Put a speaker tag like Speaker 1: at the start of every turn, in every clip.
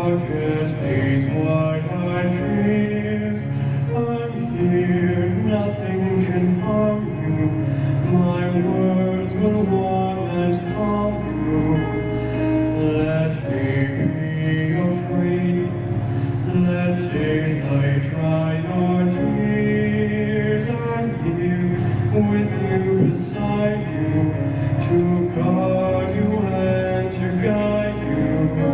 Speaker 1: darkest days, wide eyed fears. I'm here, nothing can harm you. My words will warm and calm you. Let me be afraid. Let daylight dry your tears. I'm here with you, beside you, to guard you and to guide you.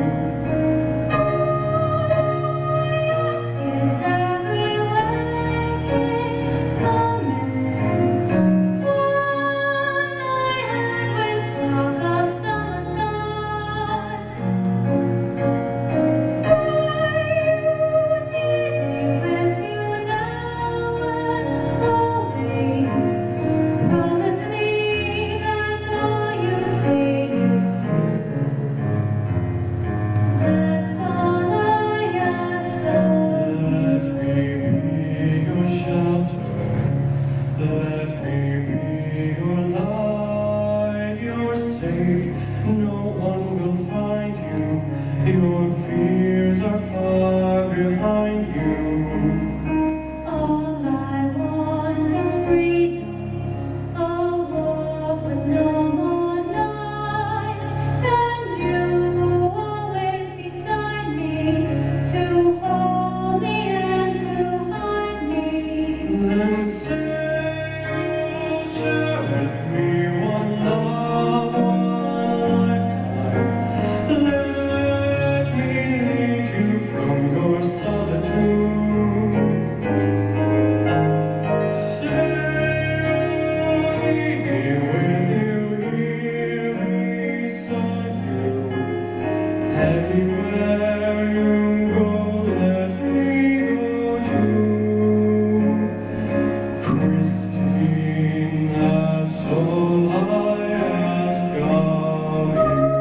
Speaker 1: Let me be your light, you're safe, no one will find you, your fears are far behind you.
Speaker 2: All I want is freedom, a walk with no more night, and you always beside me, to hold me and to hide me.
Speaker 1: Then say share with me one love, one lifetime. Let me lead you from your solitude. Say me with you here beside you. Anywhere you go, let me go too. Christine, that's all I ask of you.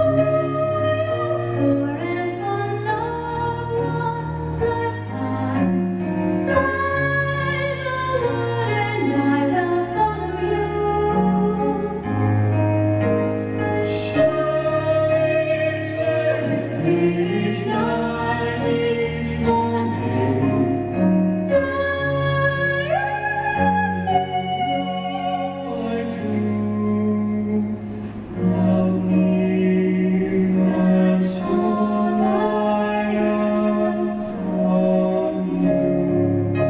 Speaker 2: For as one love, one lifetime, say the word and I will follow you.
Speaker 1: Share with me each night, each morning. I do love me, that's all I ask of you.